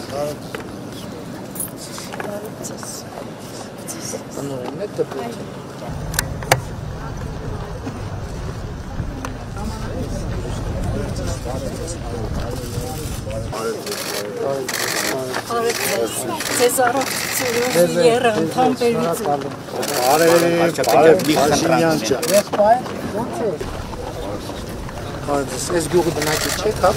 Es gioco da night check up.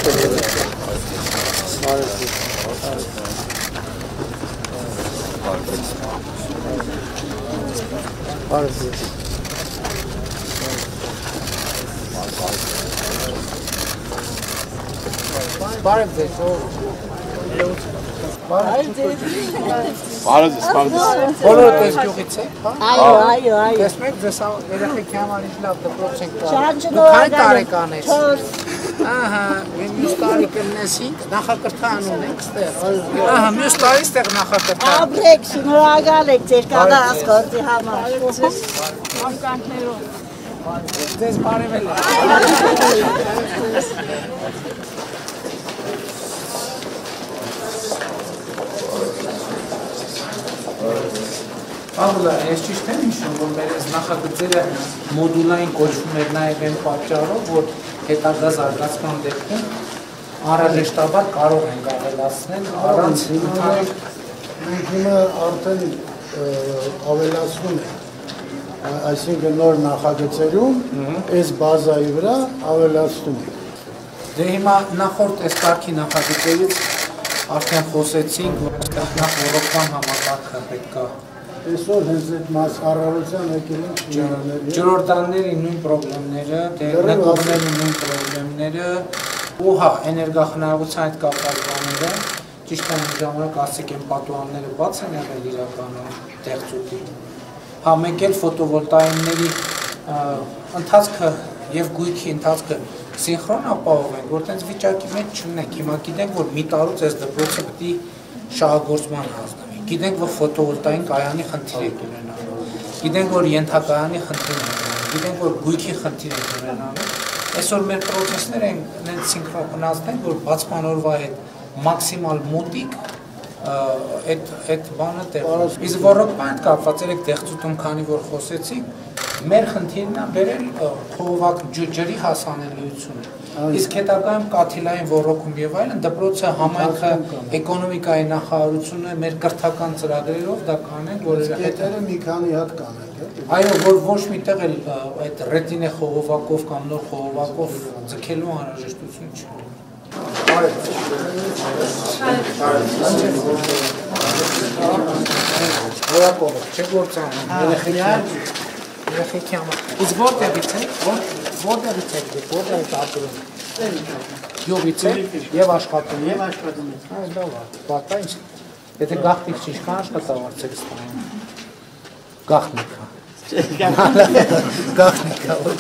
Բոլորը դες գյուղից եք, հա? Այո։ Տեսնեք, ձեզ երեխեքի համար ինչ լավ դպրոց ենք տալու։ Դուք քանի տարեկան եք։ Ահա, մյուս տարի կլնես 5, նախակրթան ունենք ստեղ։ Ահա, մյուս տարի ստեղ նախակրթան։ Ապրեք, շնորհակալ եք ձեր կատարածքների համար։ Անկանքներով։ Ձեզ բարևել եք։ Աղլա, ես ճիշտ եմ հիշում, որ մեր այս նախագծերը մոդուլային կոչվում էր նաև այն պատճառով, որ հետագա զարգացման դեպքում անհրաժեշտաբար կարող ենք ավելացնել առանց մենք հիմա արդեն ավելացնում ենք, այսինքն նոր նախագծերում այս բազայի վրա ավելացնում ենք։ Դե հիմա նախորդ այս կարգի նախագծերից արդեն խոսեցինք, որ նախ ռոռոկման համակարգը պետք է Այսօր հենց այդ մասխարարության եկել ենք ջրորդանների նույն պրոբլեմները, նկողների նույն պրոբլեմները, ու հա, էներգախնայողության հետ կապված բաները, ճիշտ են ժամանակ ասեք են պատուհանները բաց են եղել իրականում տեղծուտի։ Հա, մեկ էլ ֆոտովոլտաինների ընթացքը եւ գույքի ընթացքը սինխրոն ապահովենք, որ տենց վիճակի մեջ չունենք։ Հիմա գիտենք, որ մի տարուց այս դպրոցը պետք է շահագործման հասնի։ Գիտենք, որ ֆոտովոլտային կայանի խնդիր եք ունենալու, գիտենք, որ ենթակայանի խնդիր եք ունենալու, գիտենք, որ գույքի խնդիր եք ունենալու։ Այսօր մեր պրոցեսները են սինխրոնացնենք, որ բացման օրվա հետ մաքսիմալ մոտիկ այդ բանը տեղի։ Իսկ ռոռոկման հետ կապված եք տեղծուտում, քանի որ խոսեցիք, մեր խնդիրն է բերել խողովակ ջրի հասանելիությունը։ Իսկ հետագայում կաթիլային ռոռոկում եւ այլն դպրոցը համայնքը էկոնոմիկայի նախարարությունը մեր կրթական ծրագրերով դա կանենք, որ Կետերը մի քանի հատ կանենք, այո, որ ոչ միտեղ էլ այդ ռետինե խողովակով կամ նոր խողովակով ձգելու անհրաժեշտություն չունի։ Որակով չէ գործանում, երեխեքի համար։ Իսկ որտեղից եք, որտեղից եք, որտեղ եք ապրում։ Գյուղից եք եւ աշխատում եք։ Այո, լավ, բակա ինչ։ Եթե գաղտնիք չի, ինչքան աշխատավարձ եք ստանում։ Գաղտնիքա։ Գաղտնիքա, ոչ։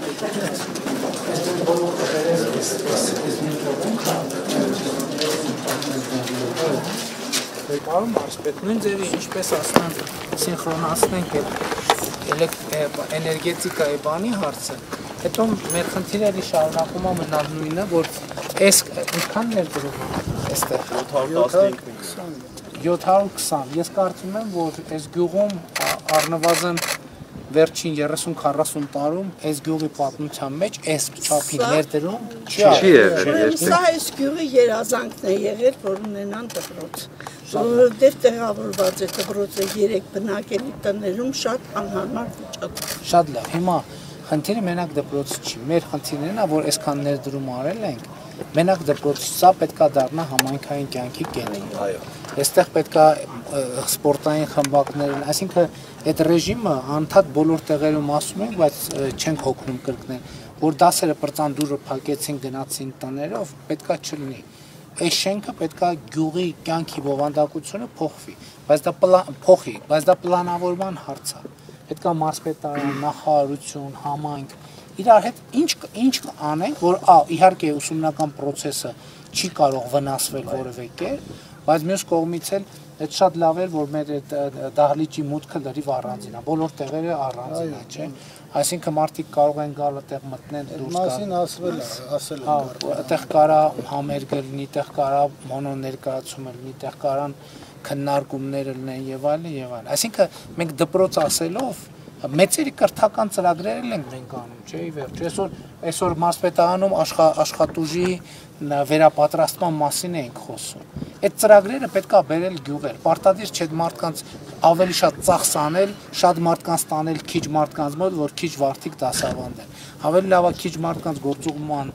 Պարոն մարզպետ, նույն ձևի ինչպես ասնան սինխրոնացնենք էներգետիկայի բանի հարցը, հետո մեր խնդիրների շարունակումը մնալ նույնը, որ այս ինչքան ներդրում այստեղ 720, ես կարծում եմ, որ այս գյուղում առնվազն վերջին 30-40 տարում այս գյուղի պատմության մեջ այս չափի ներդրում չի եղել։ Սա այս գյուղի երազանքն է եղել, որ ունենան դպրոց։ Որովհետև տեղավորված է դպրոցը 3 բնակելի տներում շատ անհարմար վիճակում։ Շատ լավ, հիմա խնդիրը մենակ դպրոցը չի, մեր խնդիրն է, որ այսքան ներդրում արել ենք, մենակ դպրոցը սա պետք է դառնա համայնքային կյանքի կենտրոն։ Այստեղ պետք է սպորտային խմբակներ, այսինքն այդ ռեժիմը անդադ բոլոր տեղերում ասում ենք, բայց չենք հոգնում կրկնել, որ դասերը պրծանդուրը փակեցին, գնացին տներով, պետք է չլինի։ Այս շենքը պետք է գյուղի կյանքի բովանդակությունը փոխվի, բայց դա պլանավորման հարց է։ Պետք է մարզպետարան, նախարարություն, համայնք իրար հետ ինչ անենք, որ իհարկե ուսումնական process-ը չի կարող վնասվել որևէ կերպ, բայց մյուս կողմից էլ Այդ շատ լավ էր, որ մեր այդ դահլիճի մուտքը լրիվ առանձին է, բոլոր տեղերը առանձին է, չէ՞։ Այսինքն մարդիկ կարող են գալ այդտեղ մտնեն դուրս գալ։ Մասին ասել եմ։ Այդտեղ կարա համերգը լինի, այդտեղ կարա մոնո ներկայացումը լինի, այդտեղ կարան քննարկումներ լինեն եւ այլն եւ այլն։ Այսինքն մենք դպրոց ասելով մեծերի կրթական ծրագրեր ենք մենք անում, չէ՞, ի վերջ։ Այսօր մարզպետարանում աշխատուժի վերապատրաստման մասին ենք խոսում։ Այդ ծրագրերը պետքա բերել գյուղեր, պարտադիր չէ մարդկանց ավելի շատ ծախս անել, շատ մարդկանց տանել քիչ մարդկանց մոտ, որ քիչ վարդիկ դասավանդեն։ Ավելի լավ է քիչ մարդկանց գործուղման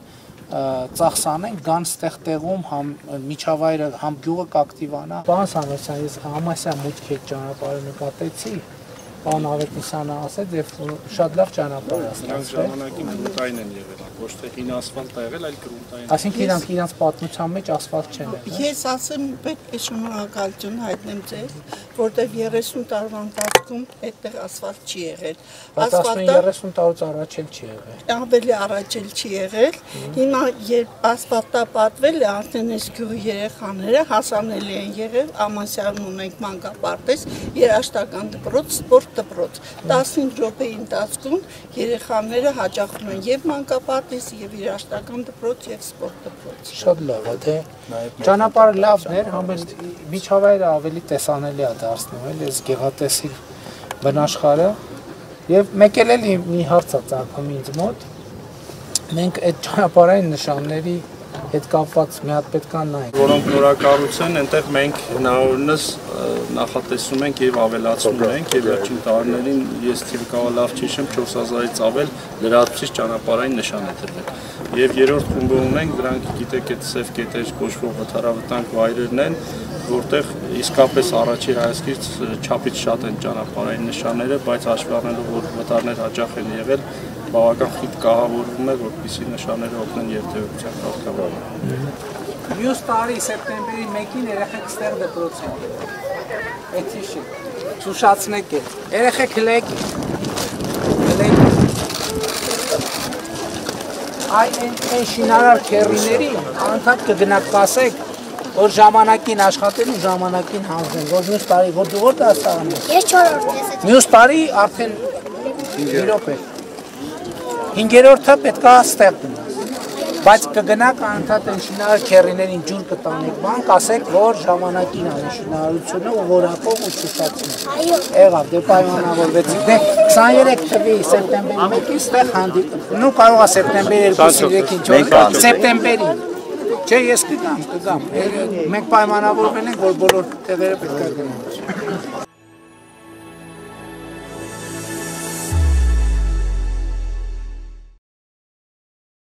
ծախս անենք, գան ստեղ տեղում համ միջավայրը, համ գյուղը կակտիվանա։ Պարոն Սամվելյան, ես Համասյան մուտքի ճանապարհը նկատեցի, պարոն Ավետիսյանը ասեց եւ շատ լավ ճանապարհ է ստացվել։ Ժամանակին գրունտային են եղել, ոչ թե հին ասֆալտ է եղել, այլ գրունտային։ Այսինքն իրանք պատմության մեջ ասֆալտ չեն եղել։ Ես ասեմ, պետք է շնորհակալություն հայտնեմ ձեզ, որտեղ 30 տարվա ընթացքում այդտեղ ասֆալտ չի եղել։ Ասֆալտը 30 տարուց առաջ էլ չի եղել։ Ավելի առաջ էլ չի եղել։ Հիմա երբ ասֆալտը պատվել է, արդեն այս գյուղի երեխաները հասանելի են եղել, Ամասյանում ունենք մանկապարտեզ, երաժշտական դպրոց, սպորտ դպրոց։ 15 րոպեի ընթացքում երեխաները հաճախում են եւ մանկապարտեզ, եւ երաժշտական դպրոց, եւ սպորտ դպրոց։ Շատ լավ է, թե ճանապարհը լավն էր, համ էլ միջավայրը ավելի տեսանելի է դարձնում, էլ այս գեղատեսիլ բնաշխարհը։ Եվ մեկ էլ մի հարց է ծագում ինձ մոտ։ Մենք այդ ճանապարհային նշանների հետ կապված մի հատ պետք է նայենք։ Որոնք նորակառույց են, այնտեղ մենք հնարավորինս նախատեսում ենք եւ ավելացնում ենք եւ վերջին տարիներին ես թիվը կարող լավ չհիշեմ 4000-ից ավել լրացուցիչ ճանապարհային նշան է դրվել։ Եվ երրորդ խումբը ունենք, դրանք գիտեք այդ սև կետեր կոչվող վթարավտանգ վայրերն են, որտեղ իսկապես առաջի հայացքից չափից շատ են ճանապարհային նշանները, բայց հաշվի առնելով որ վտարներ հաճախ են եղել, բավական խիտ կահավորվում է, որպեսզի նշանները օգնեն երթևեկության կարգավորմանը։ Մյուս տարի սեպտեմբերի 1-ին երեխեք ստեղ դպրոց են։ Այդ հիշի։ Շուշացնեք է։ Երեխեք հլեք։ Այն շինարար քերիների անդադ կգնաք կասեք, որ ժամանակին աշխատեն ու ժամանակին հանձնեն, որ մյուս տարի, որ դու որ դասարան ես։ Ես 4-րդ ես։ Մյուս տարի արդեն 5 րոպե։ 5-րդը պետք է ստեղ գնաս, բայց կգնաք անդադ են շինարար քերիներին ջուր կտանեք բան, կասեք, որ ժամանակին ան շինարարությունը ու որակով ու շուշացին։ Այո։ Եղավ, դե պայմանավորվեցիք, դե 23 թվի սեպտեմբերի 1-ին ստեղ հանդիպում, նու կարող է սեպտեմբերի 2-3-ին չոր, սեպտեմբերին, չէ ես կգամ, մենք պայմանավորվել ենք, որ բոլոր տեղերը պետք է գնանք։